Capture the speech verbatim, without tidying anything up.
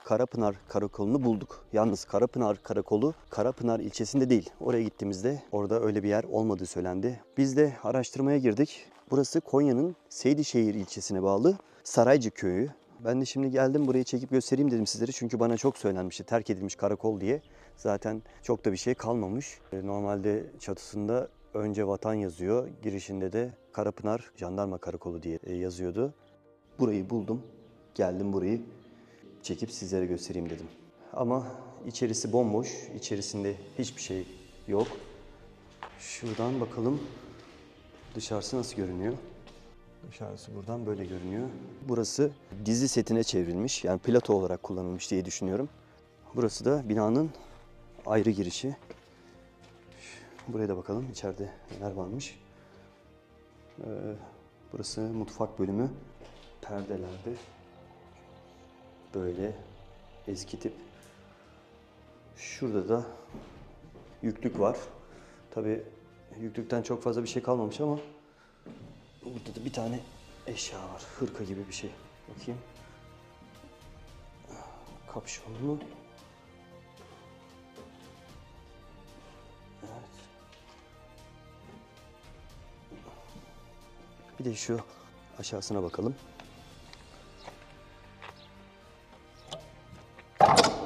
Karapınar Karakolu'nu bulduk. Yalnız Karapınar Karakolu Karapınar ilçesinde değil. Oraya gittiğimizde orada öyle bir yer olmadığı söylendi. Biz de araştırmaya girdik. Burası Konya'nın Seydişehir ilçesine bağlı Saraycı köyü. Ben de şimdi geldim burayı çekip göstereyim dedim sizlere. Çünkü bana çok söylenmişti terk edilmiş karakol diye. Zaten çok da bir şey kalmamış. Normalde çatısında önce vatan yazıyor. Girişinde de Karapınar Jandarma Karakolu diye yazıyordu. Burayı buldum. Geldim burayı çekip sizlere göstereyim dedim. Ama içerisi bomboş. İçerisinde hiçbir şey yok. Şuradan bakalım dışarısı nasıl görünüyor. Dışarısı buradan böyle görünüyor. Burası dizi setine çevrilmiş. Yani plato olarak kullanılmış diye düşünüyorum. Burası da binanın ayrı girişi. Buraya da bakalım içeride neler varmış. Ee, burası mutfak bölümü. Perdelerde böyle eski tip. Şurada da yüklük var. Tabii yüklükten çok fazla bir şey kalmamış ama burada da bir tane eşya var. Hırka gibi bir şey. Bakayım. Kapşon mu? Evet. Bir de şu aşağısına bakalım.